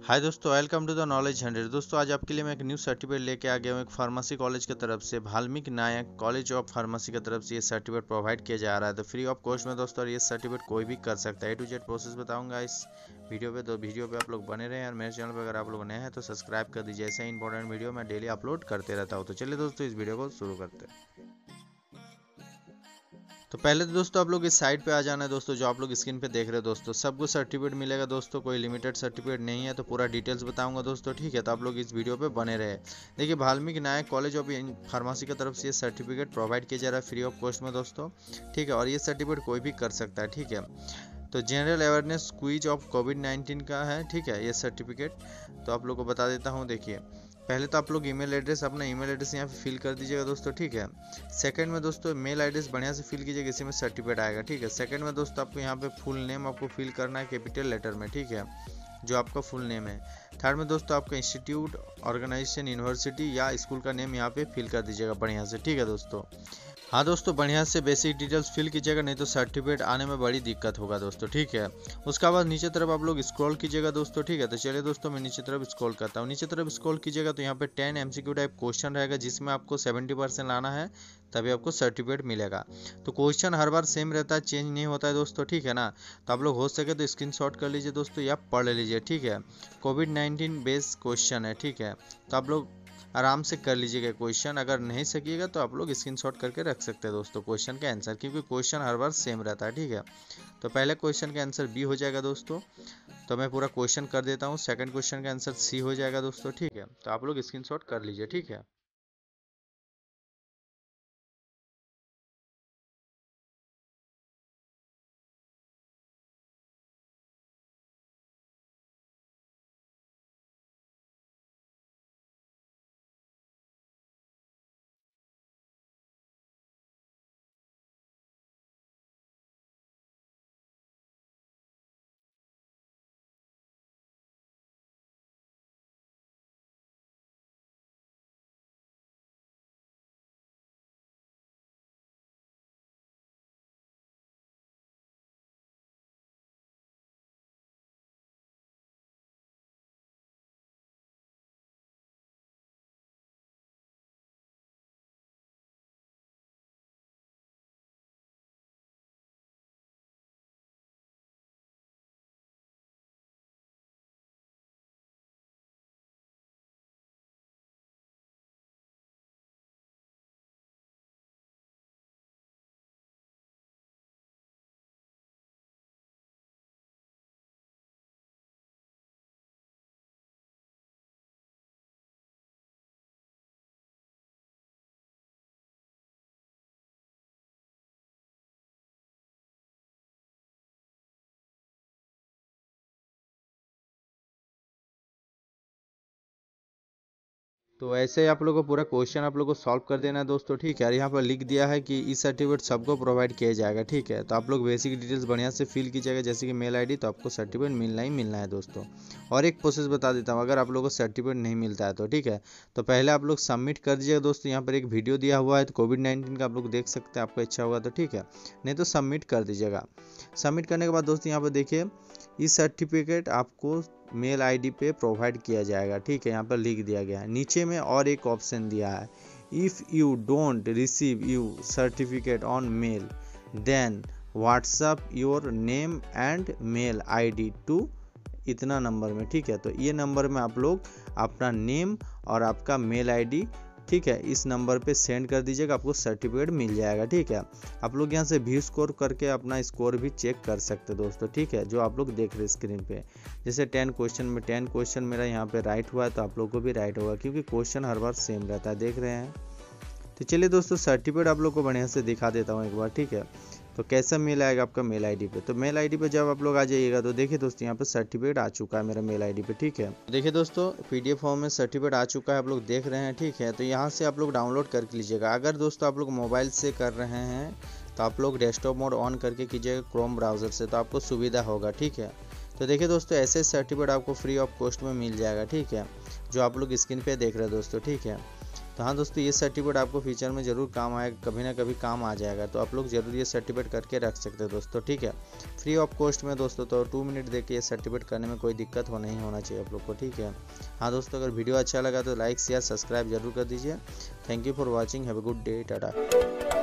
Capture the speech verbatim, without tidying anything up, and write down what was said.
हाय दोस्तों, welcome to the knowledge hundred. दोस्तों आज आपके लिए मैं एक न्यू सर्टिफिकेट लेके आ गया हूँ। एक फार्मेसी कॉलेज की तरफ से, Valmiki Nayak college of pharmacy की तरफ से ये सर्टिफिकेट प्रोवाइड किया जा रहा है। तो फ्री ऑफ कॉस्ट में दोस्तों, और ये सर्टिफिकेट कोई भी कर सकता है। ए टू जेड प्रोसेस बताऊंगा इस वीडियो पे, तो वीडियो पे आप लोग बने रहें। और मेरे चैनल पर अगर आप लोग नए हैं तो सब्सक्राइब कर दीजिए। ऐसे इंपॉर्टेंट वीडियो मैं डेली अपलोड करते रहता हूँ। तो चलिए दोस्तों, इस वीडियो को शुरू करते हैं। तो पहले तो दोस्तों आप लोग इस साइट पे आ जाना है दोस्तों, जो आप लोग स्क्रीन पे देख रहे हो दोस्तों। सबको सर्टिफिकेट मिलेगा दोस्तों, कोई लिमिटेड सर्टिफिकेट नहीं है। तो पूरा डिटेल्स बताऊंगा दोस्तों, ठीक है। तो आप लोग इस वीडियो पे बने रहे। देखिए, Valmiki Nayak college of pharmacy की तरफ से ये सर्टिफिकेट प्रोवाइड किया जा रहा है फ्री ऑफ कॉस्ट में दोस्तों, ठीक है। और ये सर्टिफिकेट कोई भी कर सकता है, ठीक है। तो general awareness quiz of COVID nineteen का है, ठीक है, ये सर्टिफिकेट। तो आप लोग को बता देता हूँ। देखिए, पहले तो आप लोग ईमेल एड्रेस, अपना ईमेल एड्रेस यहाँ पे फिल कर दीजिएगा दोस्तों, ठीक है। सेकंड में दोस्तों मेल एड्रेस बढ़िया से फिल कीजिएगा, इसी में सर्टिफिकेट आएगा, ठीक है। सेकंड में दोस्तों आपको यहाँ पे फुल नेम आपको फिल करना है कैपिटल लेटर में, ठीक है, जो आपका फुल नेम है। थर्ड में दोस्तों आपका इंस्टीट्यूट, ऑर्गेनाइजेशन, यूनिवर्सिटी या स्कूल का नेम यहाँ पे फिल कर दीजिएगा बढ़िया से, ठीक है दोस्तों। हाँ दोस्तों, बढ़िया से बेसिक डिटेल्स फिल कीजिएगा, नहीं तो सर्टिफिकेट आने में बड़ी दिक्कत होगा दोस्तों, ठीक है। उसके बाद नीचे तरफ आप लोग स्क्रॉल कीजिएगा दोस्तों, ठीक है। तो चलिए दोस्तों, मैं नीचे तरफ स्क्रॉल करता हूँ। नीचे तरफ स्क्रॉल कीजिएगा तो यहाँ पे टेन एमसीक्यू टाइप क्वेश्चन रहेगा, जिसमें आपको सेवेंटी परसेंट लाना है, तभी आपको सर्टिफिकेट मिलेगा। तो क्वेश्चन हर बार सेम रहता है, चेंज नहीं होता है दोस्तों, ठीक है ना। तो आप लोग हो सके तो स्क्रीनशॉट कर लीजिए दोस्तों, या पढ़ लीजिए, ठीक है। कोविड नाइन्टीन बेस्ड क्वेश्चन है, ठीक है। तो आप लोग आराम से कर लीजिएगा क्वेश्चन। अगर नहीं सकिएगा तो आप लोग स्क्रीनशॉट करके रख सकते हैं दोस्तों क्वेश्चन का आंसर, क्योंकि क्वेश्चन हर बार सेम रहता है, ठीक है। तो पहले क्वेश्चन का आंसर बी हो जाएगा दोस्तों, तो मैं पूरा क्वेश्चन कर देता हूँ। सेकंड क्वेश्चन का आंसर सी हो जाएगा दोस्तों, ठीक है। तो आप लोग स्क्रीनशॉट कर लीजिए, ठीक है। तो ऐसे ही आप लोगों को पूरा क्वेश्चन आप लोगों को सॉल्व कर देना है दोस्तों, ठीक है। और यहाँ पर लिख दिया है कि ई सर्टिफिकेट सबको प्रोवाइड किया जाएगा, ठीक है। तो आप लोग बेसिक डिटेल्स बढ़िया से फिल कीजिएगा, जैसे कि मेल आईडी, तो आपको सर्टिफिकेट मिलना ही मिलना है दोस्तों। और एक प्रोसेस बता देता हूँ, अगर आप लोगों को सर्टिफिकेट नहीं मिलता है तो, ठीक है, तो पहले आप लोग सबमिट कर दीजिएगा दोस्तों। यहाँ पर एक वीडियो दिया हुआ है, तो कोविड नाइन्टीन का आप लोग देख सकते हैं, आपको अच्छा होगा तो, ठीक है। नहीं तो सबमिट कर दीजिएगा। सबमिट करने के बाद दोस्तों यहाँ पर देखिए, ई सर्टिफिकेट आपको मेल आईडी पे प्रोवाइड किया जाएगा, ठीक है। यहाँ पर लिख दिया गया है। नीचे में और एक ऑप्शन दिया है, if you don't receive you certificate on mail then WhatsApp your name and mail ID to इतना नंबर में, ठीक है। तो ये नंबर में आप लोग अपना नेम और आपका मेल आईडी, ठीक है, इस नंबर पे सेंड कर दीजिएगा, आपको सर्टिफिकेट मिल जाएगा, ठीक है। आप लोग यहाँ से व्यू स्कोर करके अपना स्कोर भी चेक कर सकते हैं दोस्तों, ठीक है, जो आप लोग देख रहे हैं स्क्रीन पे। जैसे टेन क्वेश्चन में टेन क्वेश्चन मेरा यहाँ पे राइट हुआ है, तो आप लोग को भी राइट होगा, क्योंकि क्वेश्चन हर बार सेम रहता है, देख रहे हैं। तो चलिए दोस्तों, सर्टिफिकेट आप लोग को बढ़िया से दिखा देता हूँ एक बार, ठीक है। तो कैसा मेल आएगा आपका मेल आईडी पे, तो मेल आईडी पे जब आप लोग आ जाइएगा तो देखिए दोस्तों, यहाँ पे सर्टिफिकेट आ चुका है मेरा मेल आईडी पे, ठीक है। देखिए दोस्तों, पीडीएफ फॉर्म में सर्टिफिकेट आ चुका है, आप लोग देख रहे हैं, ठीक है। तो यहाँ से आप लोग डाउनलोड करके लीजिएगा। अगर दोस्तों आप लोग मोबाइल से कर रहे हैं तो आप लोग डेस्कटॉप मोड ऑन करके कीजिएगा क्रोम ब्राउज़र से, तो आपको सुविधा होगा, ठीक है। तो देखिए दोस्तों, ऐसे सर्टिफिकेट आपको फ्री ऑफ कॉस्ट में मिल जाएगा, ठीक है, जो आप लोग स्क्रीन पे देख रहे हैं दोस्तों, ठीक है। तो हाँ दोस्तों, ये सर्टिफिकेट आपको फ्यूचर में ज़रूर काम आएगा, कभी ना कभी काम आ जाएगा। तो आप लोग ज़रूर ये सर्टिफिकेट करके रख सकते हैं दोस्तों, ठीक है, फ्री ऑफ कॉस्ट में दोस्तों। तो टू मिनट देके ये सर्टिफिकेट करने में कोई दिक्कत हो नहीं होना चाहिए आप लोग को, ठीक है। हाँ दोस्तों, अगर वीडियो अच्छा लगा तो लाइक शेयर सब्सक्राइब जरूर कर दीजिए। Thank you for watching, have a good day, Tata.